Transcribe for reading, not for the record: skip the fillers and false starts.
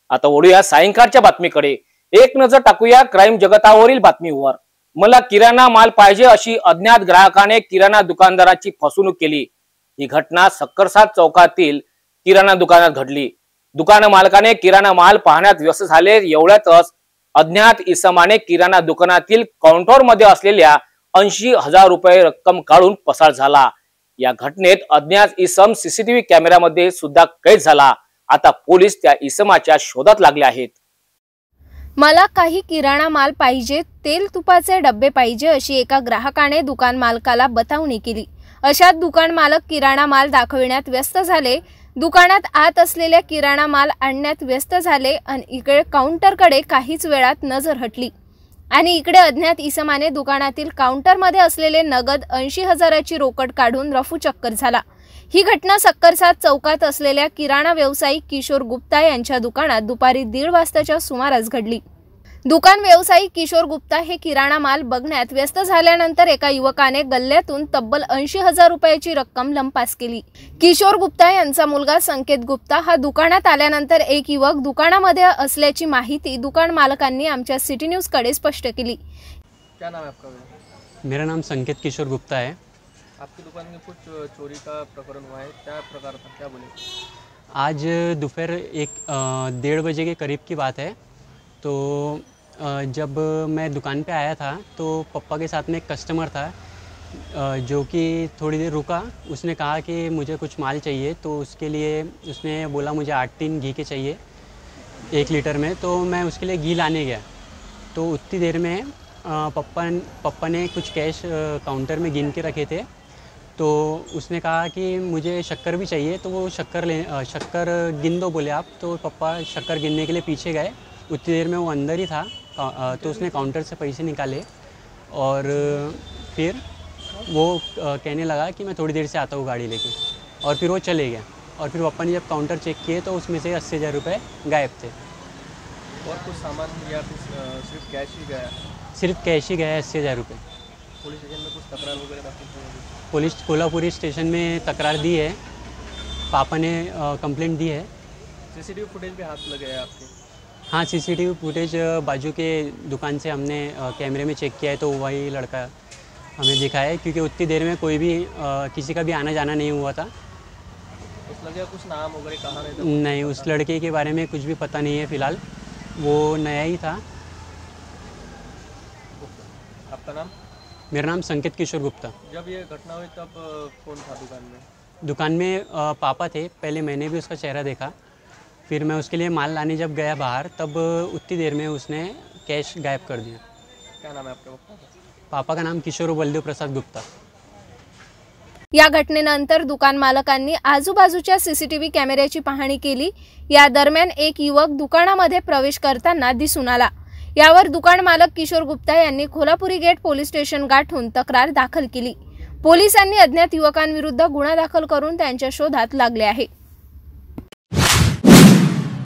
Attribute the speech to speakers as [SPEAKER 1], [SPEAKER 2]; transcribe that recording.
[SPEAKER 1] आता वळूया सायंकाळच्या बातमीकडे। एक नजर टाकूया क्राईम जगतावरील बातमीवर। मला किराणा माल पाहिजे अशी अज्ञात ग्राहकाने किराणा दुकानदाराची फसवणूक केली। ही घटना सक्करसाद चौकातील किराणा दुकानात घडली। दुकान मालकाने किराणा माल पाहण्यात व्यस्त झाले, एवढ्यातच अज्ञात इसमाने किराणा दुकानातील काउंटर मध्ये असलेल्या 80,000 रुपये रक्कम काढून पसार झाला। या घटनेत अज्ञात इसम सीसीटीव्ही कॅमेऱ्यामध्ये सुद्धा कैद झाला। आता पोलीस त्या इसमाच्या शोधात लागले आहेत।
[SPEAKER 2] मला काही किराणा माल पाहिजे, तेल तुपाचे डब्बे पाहिजे अशी एका ग्राहकाने दुकान मालकाला बतावणी केली। अशात दुकान मालक किराणा माल दाखविण्यात व्यस्त झाले। दुकानात आत असलेल्या किराणा माल आणण्यात व्यस्त झाले आणि इकडे काउंटरकडे काहीच वेळात नजर हटली आणि इकडे अज्ञात इसमाने दुकानातील काउंटरमध्ये असलेले नगद 80,000ची रोकड काढून रफूचक्कर झाला। ही घटना सक्करसाद चौकात असलेल्या किराणा व्यावसायिक किशोर गुप्ता यांच्या दुकानात दुपारी 1:30 वाजताच्या सुमारास घडली। दुकान व्यावसायिक किशोर गुप्ता हे किराणा माल बघण्यात व्यस्त झाल्यानंतर एका युवकाने गल्ल्यातून तब्बल 80,000 रुपयाची रक्कम लंपास केली। किशोर गुप्ता यांचा मुलगा संकेत गुप्ता हा दुकानात आल्यानंतर एक युवक दुकानामध्ये असल्याची माहिती दुकान मालकांनी आमच्या सिटी न्यूज कडे स्पष्ट केली।
[SPEAKER 3] क्या नाम है आपका?
[SPEAKER 4] मेरा नाम संकेत किशोर गुप्ता है।
[SPEAKER 3] आपकी दुकान में कुछ चोरी का प्रकरण हुआ है, क्या प्रकार था, क्या बोले?
[SPEAKER 4] आज दोपहर 1-1:30 बजे के करीब की बात है। तो जब मैं दुकान पे आया था तो पप्पा के साथ में एक कस्टमर था जो कि थोड़ी देर रुका। उसने कहा कि मुझे कुछ माल चाहिए, तो उसके लिए उसने बोला मुझे 8 टीन घी के चाहिए 1 लीटर में। तो मैं उसके लिए घी लाने गया, तो उतनी देर में पप्पा ने कुछ कैश काउंटर में गिन के रखे थे। तो उसने कहा कि मुझे शक्कर भी चाहिए, तो वो शक्कर गिन दो बोले आप। तो पप्पा शक्कर गिनने के लिए पीछे गए। उतनी देर में वो अंदर ही था, तो उसने काउंटर से पैसे निकाले और फिर वो कहने लगा कि मैं थोड़ी देर से आता हूँ गाड़ी लेके, और फिर वो चले गया। और फिर पप्पा ने जब काउंटर चेक किए तो उसमें से 80,000 रुपये गायब थे।
[SPEAKER 3] और कुछ सामान या सिर्फ कैश ही गया?
[SPEAKER 4] सिर्फ कैश ही गया 80,000 रुपये।
[SPEAKER 3] पुलिस स्टेशन में कुछ तकरार वगैरह दाखिल की?
[SPEAKER 4] पुलिस कोल्हापुरी स्टेशन में तकरार दी है, पापा ने कंप्लेंट दी है।
[SPEAKER 3] सीसीटीवी फुटेज पे हाथ लगे हैं आपके?
[SPEAKER 4] हाँ, सीसीटीवी फुटेज बाजू के दुकान से हमने कैमरे में चेक किया है, तो वही लड़का हमें दिखा है, क्योंकि उतनी देर में कोई भी किसी का भी आना जाना नहीं हुआ था।
[SPEAKER 3] उस लड़के का कुछ नाम वगैरह कहाँ रहता?
[SPEAKER 4] नहीं, उस लड़के के बारे में कुछ भी पता नहीं है फ़िलहाल, वो नया ही था।
[SPEAKER 3] आपका नाम?
[SPEAKER 4] मेरा नाम संकेत किशोर गुप्ता।
[SPEAKER 3] जब ये घटना हुई तब कौन था दुकान में?
[SPEAKER 4] दुकान में पापा थे। पहले मैंने भी उसका चेहरा देखा, फिर मैं उसके लिए माल लाने जब गया बाहर, तब उतनी देर में उसने कैश गायब कर दिया।
[SPEAKER 3] क्या नाम है आपके पापा का?
[SPEAKER 4] पापा का नाम किशोर बलदेव प्रसाद गुप्ता।
[SPEAKER 2] या घटनेनंतर दुकान मालकांनी आजूबाजूच्या सीसीटीव्ही कॅमेऱ्याची पाहणी केली। या दरम्यान एक युवक दुकानामध्ये प्रवेश करताना दिसून आला। यावर दुकान मालक किशोर गुप्ता यांनी कोल्हापुरी गेट पोलीस स्टेशन गाठून तक्रार दाखल केली। पोलिसांनी अज्ञात युवकांविरुद्ध गुन्हा दाखल करून त्यांच्या शोधात लागले आहे।